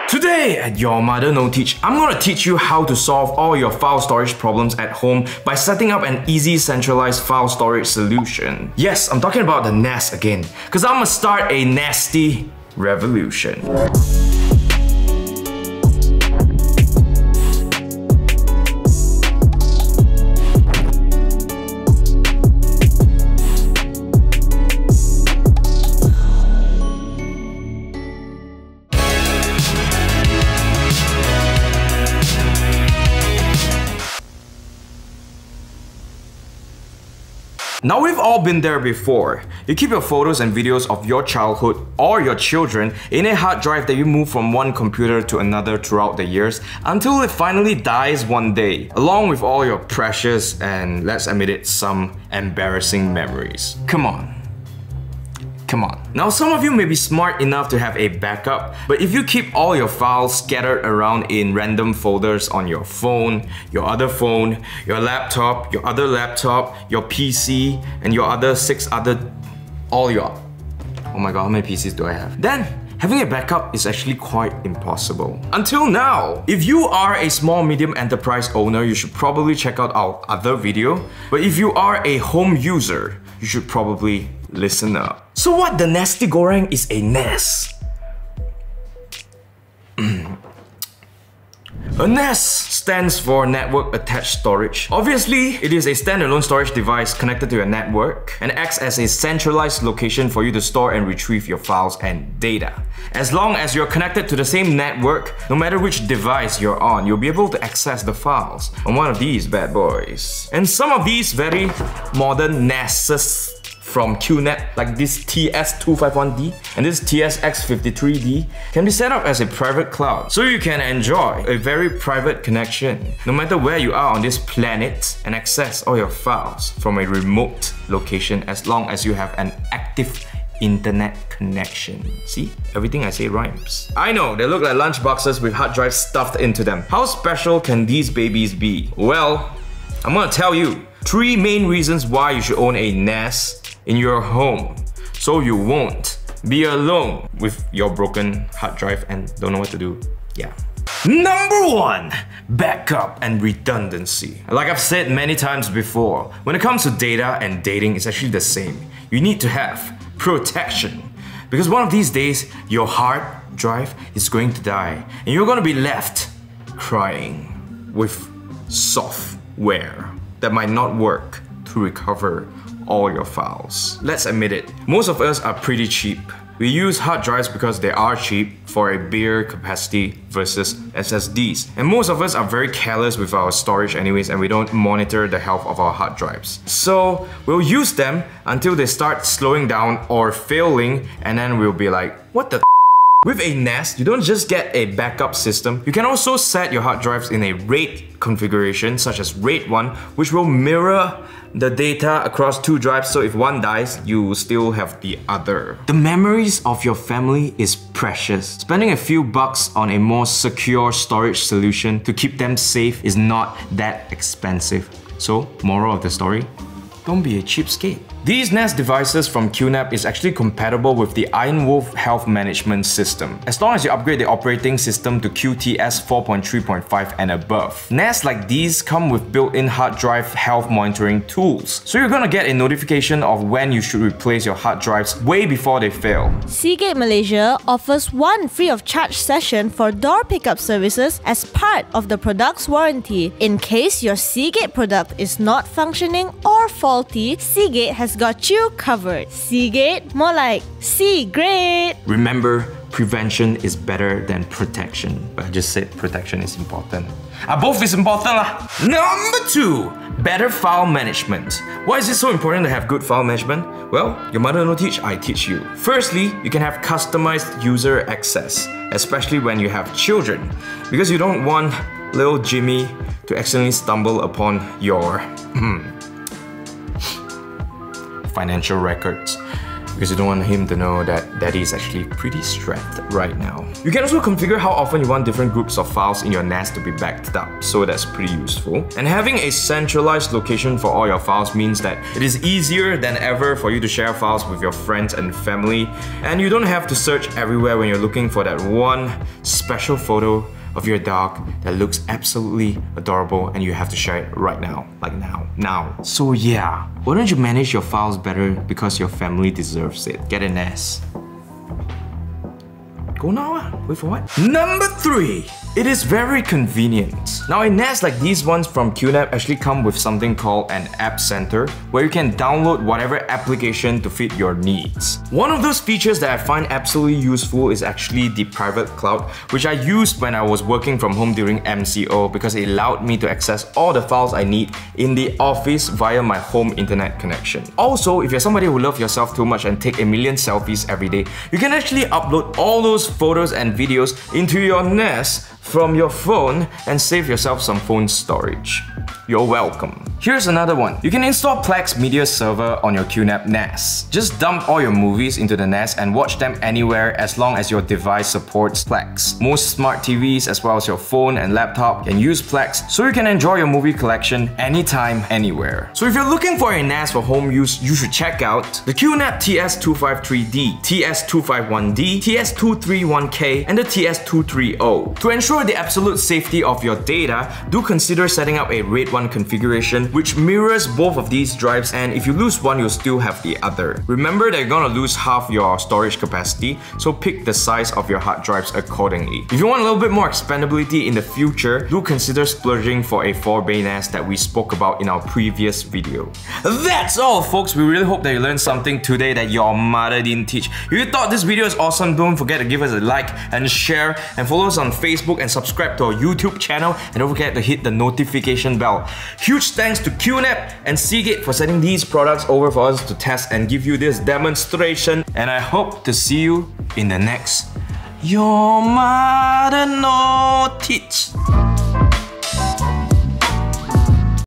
Today at Your Mother No Teach, I'm going to teach you how to solve all your file storage problems at home by setting up an easy centralized file storage solution. Yes, I'm talking about the NAS again, because I'm going to start a NAS-ty revolution. Now we've all been there before. You keep your photos and videos of your childhood or your children in a hard drive that you move from one computer to another throughout the years until it finally dies one day, along with all your precious and, let's admit it, some embarrassing memories. Come on. Now some of you may be smart enough to have a backup, but if you keep all your files scattered around in random folders on your phone, your other phone, your laptop, your other laptop, your PC, and your other oh my god, how many PCs do I have? Then having a backup is actually quite impossible. Until now. If you are a small medium enterprise owner, you should probably check out our other video. But if you are a home user, you should probably listen up. So what the nasty goreng is a NAS? A NAS stands for Network Attached Storage. Obviously, it is a standalone storage device connected to your network and acts as a centralized location for you to store and retrieve your files and data. As long as you're connected to the same network, no matter which device you're on, you'll be able to access the files on one of these bad boys. And some of these very modern NASes from QNAP, like this TS-253D and this TS-253D, can be set up as a private cloud, so you can enjoy a very private connection no matter where you are on this planet and access all your files from a remote location as long as you have an active internet connection. See? Everything I say rhymes. I know, they look like lunch boxes with hard drives stuffed into them. How special can these babies be? Well, I'm gonna tell you 3 main reasons why you should own a NAS in your home, so you won't be alone with your broken hard drive and don't know what to do. Yeah. Number 1, backup and redundancy. Like I've said many times before, when it comes to data and dating, it's actually the same. You need to have protection, because one of these days, your hard drive is going to die and you're going to be left crying with software that might not work to recover all your files. Let's admit it, most of us are pretty cheap. We use hard drives because they are cheap for a bigger capacity versus SSDs. And most of us are very careless with our storage anyways, and we don't monitor the health of our hard drives. So we'll use them until they start slowing down or failing, and then we'll be like, what the? With a NAS, you don't just get a backup system, you can also set your hard drives in a RAID configuration such as RAID 1, which will mirror the data across 2 drives, so if one dies, you will still have the other. The memories of your family is precious. Spending a few bucks on a more secure storage solution to keep them safe is not that expensive. So, moral of the story, don't be a cheapskate. These NAS devices from QNAP is actually compatible with the Iron Wolf Health Management System, as long as you upgrade the operating system to QTS 4.3.5 and above. NAS like these come with built-in hard drive health monitoring tools, so you're gonna get a notification of when you should replace your hard drives way before they fail. Seagate Malaysia offers 1 free of charge session for door pickup services as part of the product's warranty. In case your Seagate product is not functioning or faulty, Seagate has got you covered. Seagate, more like C-grade. Remember, prevention is better than protection. But I just said protection is important. Both is important lah. Number 2, better file management. Why is it so important to have good file management? Well, your mother no teach, I teach you. Firstly, you can have customized user access, especially when you have children, because you don't want little Jimmy to accidentally stumble upon your financial records. because you don't want him to know that Daddy is actually pretty stressed right now. You can also configure how often you want different groups of files in your NAS to be backed up, so that's pretty useful. And having a centralized location for all your files means that it is easier than ever for you to share files with your friends and family, and you don't have to search everywhere when you're looking for that one special photo of your dog that looks absolutely adorable and you have to share it right now, like now. So yeah, why don't you manage your files better because your family deserves it? Get a NAS. Go now, wait for what? Number 3. It is very convenient. Now a NAS like these ones from QNAP actually come with something called an app center, where you can download whatever application to fit your needs. One of those features that I find absolutely useful is actually the private cloud, which I used when I was working from home during MCO because it allowed me to access all the files I need in the office via my home internet connection. Also, if you're somebody who loves yourself too much and take a million selfies every day, you can actually upload all those photos and videos into your NAS from your phone and save yourself some phone storage. You're welcome. Here's another one. You can install Plex Media Server on your QNAP NAS. Just dump all your movies into the NAS and watch them anywhere as long as your device supports Plex. Most smart TVs as well as your phone and laptop can use Plex, so you can enjoy your movie collection anytime, anywhere. So if you're looking for a NAS for home use, you should check out the QNAP TS-253D, TS-251D, TS-231K, and the TS-230. To ensure the absolute safety of your data, do consider setting up a RAID 1 configuration which mirrors both of these drives, and if you lose one, you'll still have the other. Remember that you're gonna lose half your storage capacity, so pick the size of your hard drives accordingly. If you want a little bit more expandability in the future, do consider splurging for a 4-bay NAS that we spoke about in our previous video. That's all, folks. We really hope that you learned something today that your mother didn't teach. If you thought this video is awesome, don't forget to give us a like and share, and follow us on Facebook and subscribe to our YouTube channel, and don't forget to hit the notification bell. Huge thanks to QNAP and Seagate for sending these products over for us to test and give you this demonstration, and I hope to see you in the next Your Mother No Teach.